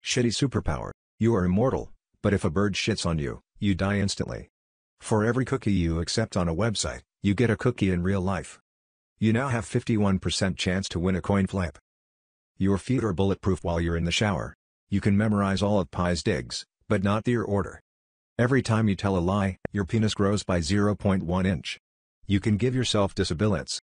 Shitty superpower. You are immortal, but if a bird shits on you, you die instantly. For every cookie you accept on a website, you get a cookie in real life. You now have 51% chance to win a coin flip. Your feet are bulletproof while you're in the shower. You can memorize all of Pi's digs, but not your order. Every time you tell a lie, your penis grows by 0.1 inch. You can give yourself disabilities.